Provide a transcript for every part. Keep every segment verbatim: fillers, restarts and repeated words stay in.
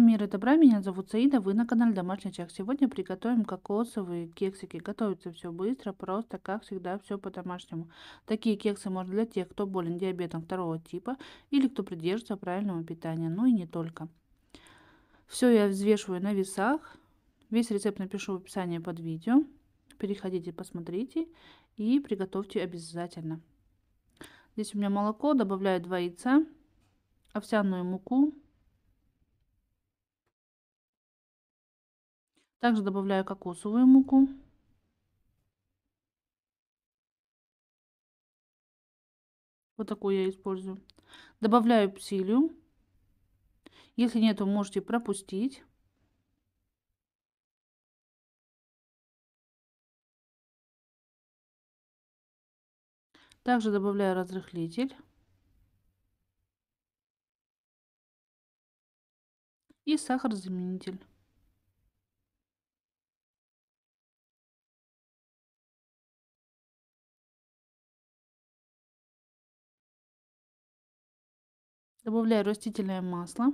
Всем мира и добра, меня зовут Саида, вы на канале Домашний Очаг. Сегодня приготовим кокосовые кексики. Готовится все быстро, просто, как всегда, все по-домашнему. Такие кексы можно для тех, кто болен диабетом второго типа или кто придерживается правильного питания, ну и не только. Все я взвешиваю на весах. Весь рецепт напишу в описании под видео. Переходите, посмотрите и приготовьте обязательно. Здесь у меня молоко, добавляю два яйца, овсяную муку. Также добавляю кокосовую муку. Вот такую я использую. Добавляю псилиум. Если нет, то можете пропустить. Также добавляю разрыхлитель. И сахарозаменитель. Добавляю растительное масло.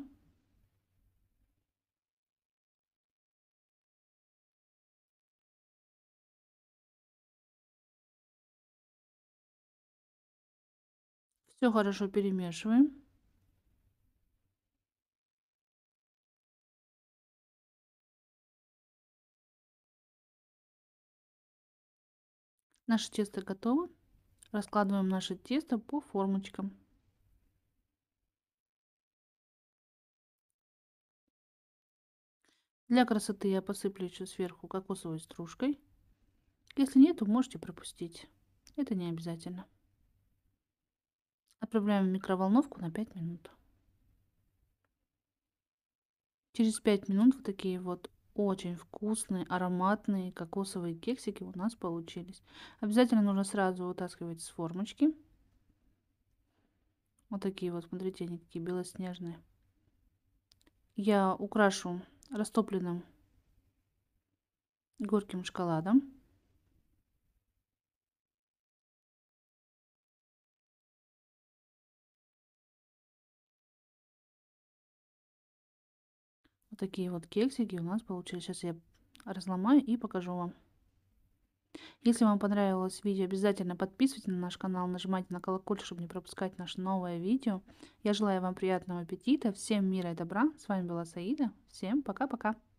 Все хорошо перемешиваем. Наше тесто готово. Раскладываем наше тесто по формочкам. Для красоты я посыплю еще сверху кокосовой стружкой. Если нет, то можете пропустить. Это не обязательно. Отправляем в микроволновку на пять минут. Через пять минут вот такие вот очень вкусные, ароматные кокосовые кексики у нас получились. Обязательно нужно сразу вытаскивать с формочки. Вот такие вот, смотрите, они какие белоснежные. Я украшу растопленным горьким шоколадом. Вот такие вот кексики у нас получились. Сейчас я разломаю и покажу вам. Если вам понравилось видео, обязательно подписывайтесь на наш канал, нажимайте на колокольчик, чтобы не пропускать наше новое видео. Я желаю вам приятного аппетита, всем мира и добра. С вами была Саида. Всем пока-пока.